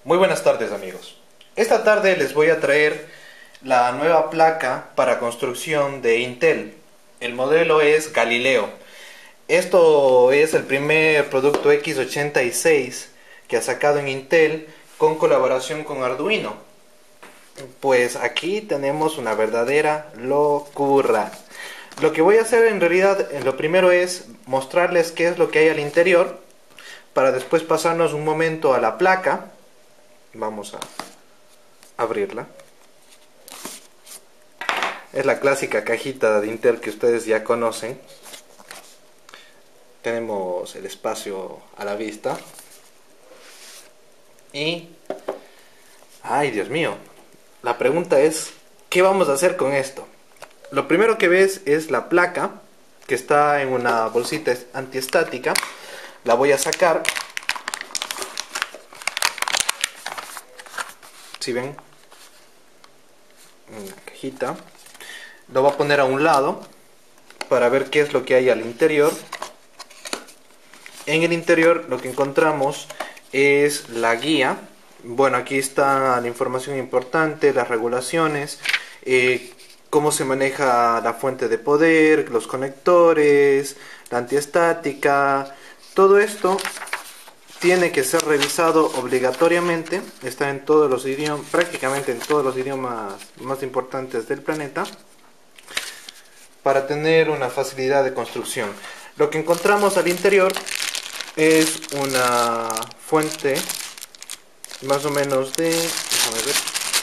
Muy buenas tardes, amigos. Esta tarde les voy a traer la nueva placa para construcción de Intel. El modelo es Galileo. Esto es el primer producto x86 que ha sacado en Intel con colaboración con Arduino. Pues aquí tenemos una verdadera locura. Lo que voy a hacer en realidad, lo primero es mostrarles qué es lo que hay al interior, para después pasarnos un momento a la placa. Vamos a abrirla. Es la clásica cajita de Intel que ustedes ya conocen. Tenemos el espacio a la vista. Y... ¡ay, Dios mío! La pregunta es, ¿qué vamos a hacer con esto? Lo primero que ves es la placa, que está en una bolsita antiestática. La voy a sacar. Si ven, una cajita. Lo voy a poner a un lado para ver qué es lo que hay al interior. En el interior lo que encontramos es la guía. Bueno, aquí está la información importante, las regulaciones, cómo se maneja la fuente de poder, los conectores, la antiestática. Todo esto tiene que ser revisado obligatoriamente. Está en todos los idiomas, prácticamente en todos los idiomas más importantes del planeta, para tener una facilidad de construcción. Lo que encontramos al interior es una fuente más o menos de, déjame ver,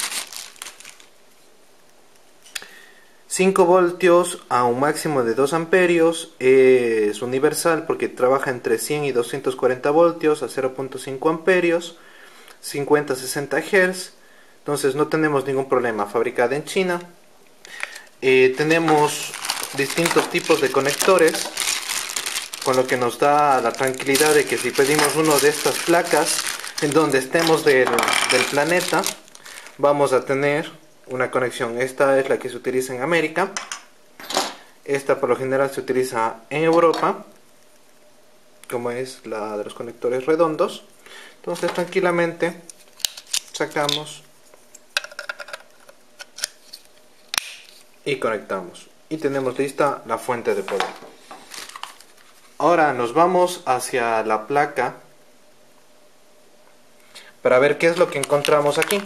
5 voltios a un máximo de 2 amperios. Es universal porque trabaja entre 100 y 240 voltios a 0.5 amperios, 50-60 Hz. Entonces no tenemos ningún problema. Fabricada en China. Tenemos distintos tipos de conectores, con lo que nos da la tranquilidad de que si pedimos uno de estas placas en donde estemos del planeta, vamos a tener una conexión. Esta es la que se utiliza en América. Esta por lo general se utiliza en Europa, como es la de los conectores redondos. Entonces tranquilamente sacamos y conectamos, y tenemos lista la fuente de poder. Ahora nos vamos hacia la placa para ver qué es lo que encontramos aquí.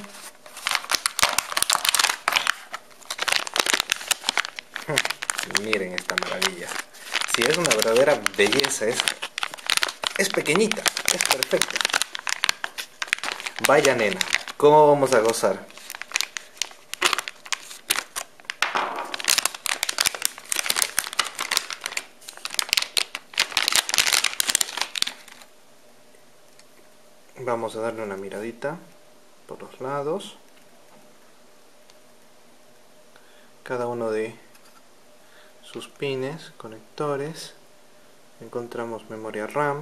Miren esta maravilla. Si es una verdadera belleza. Es pequeñita, es perfecta. Vaya nena, ¿cómo vamos a gozar? Vamos a darle una miradita por los lados. Cada uno de sus pines, conectores. Encontramos memoria RAM.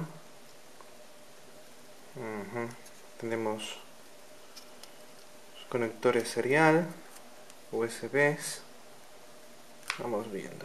Tenemos conectores serial, USBs. Vamos viendo.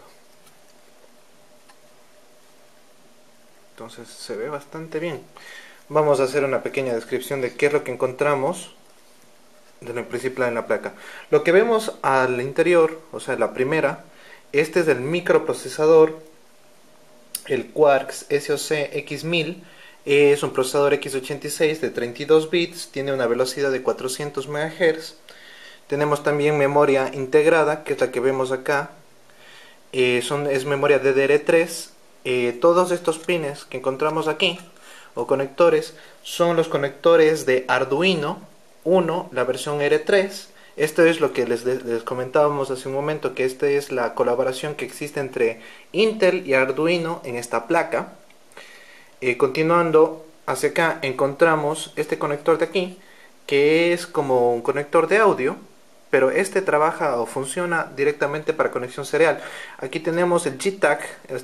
Entonces se ve bastante bien. Vamos a hacer una pequeña descripción de qué es lo que encontramos de lo principal en la placa. Lo que vemos al interior, o sea, la primera, este es el microprocesador, el Quarks SoC X1000. Es un procesador x86 de 32 bits, tiene una velocidad de 400 MHz. Tenemos también memoria integrada, que es la que vemos acá. Es memoria DDR3. Todos estos pines que encontramos aquí, o conectores, son los conectores de Arduino 1, la versión R3. Esto es lo que les comentábamos hace un momento, que esta es la colaboración que existe entre Intel y Arduino en esta placa. Continuando hacia acá encontramos este conector de aquí, que es como un conector de audio, pero este trabaja o funciona directamente para conexión serial. Aquí tenemos el JTAG,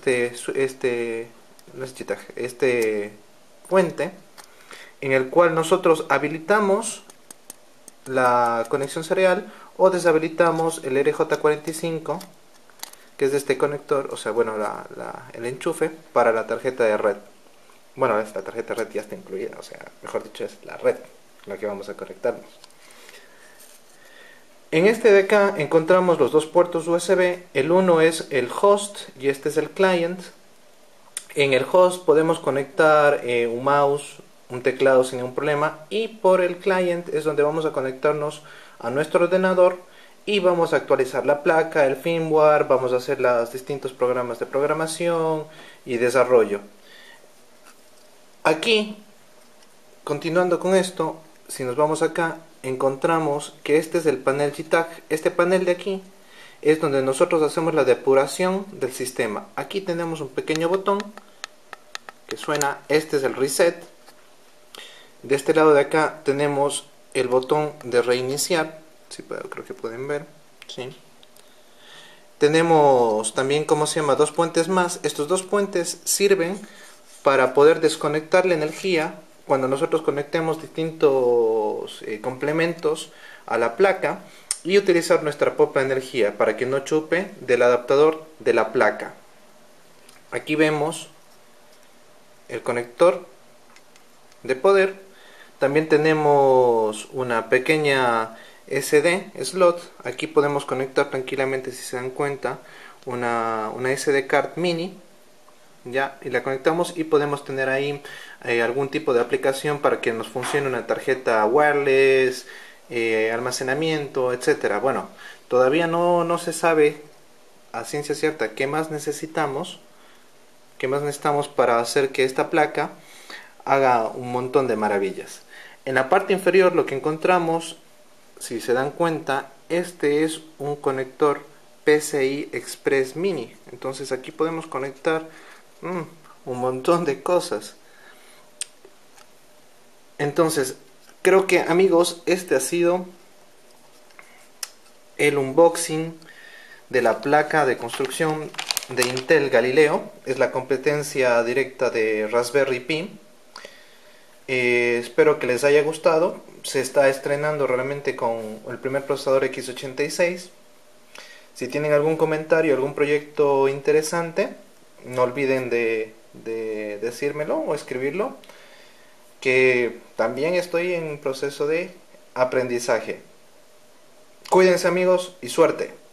no es JTAG, puente, en el cual nosotros habilitamos la conexión serial o deshabilitamos el RJ45, que es de este conector, o sea, bueno, el enchufe para la tarjeta de red. Bueno, esta tarjeta de red ya está incluida, o sea, mejor dicho, es la red, la que vamos a conectarnos. En este de acá encontramos los dos puertos USB, el uno es el host y este es el client. En el host podemos conectar un mouse, un teclado sin ningún problema, y por el client es donde vamos a conectarnos a nuestro ordenador y vamos a actualizar la placa, el firmware, vamos a hacer los distintos programas de programación y desarrollo. Aquí, continuando con esto, si nos vamos acá, encontramos que este es el panel JTAG. Este panel de aquí es donde nosotros hacemos la depuración del sistema. Aquí tenemos un pequeño botón que suena, este es el reset. De este lado de acá tenemos el botón de reiniciar, sí, creo que pueden ver, sí. Tenemos también, ¿cómo se llama?, dos puentes más. Estos dos puentes sirven para poder desconectar la energía cuando nosotros conectemos distintos complementos a la placa y utilizar nuestra propia energía para que no chupe del adaptador de la placa. Aquí vemos el conector de poder. También tenemos una pequeña SD slot. Aquí podemos conectar tranquilamente, si se dan cuenta, una SD card mini, ya, y la conectamos y podemos tener ahí algún tipo de aplicación para que nos funcione una tarjeta wireless, almacenamiento, etcétera. Bueno, todavía no se sabe a ciencia cierta qué más necesitamos para hacer que esta placa haga un montón de maravillas. En la parte inferior lo que encontramos, si se dan cuenta, este es un conector PCI Express Mini. Entonces aquí podemos conectar un montón de cosas. Entonces creo que, amigos, este ha sido el unboxing de la placa de construcción de Intel Galileo. Es la competencia directa de Raspberry Pi. Espero que les haya gustado. Se está estrenando realmente con el primer procesador x86. Si tienen algún comentario, algún proyecto interesante, no olviden de decírmelo o escribirlo, que también estoy en proceso de aprendizaje. Cuídense, amigos, y suerte.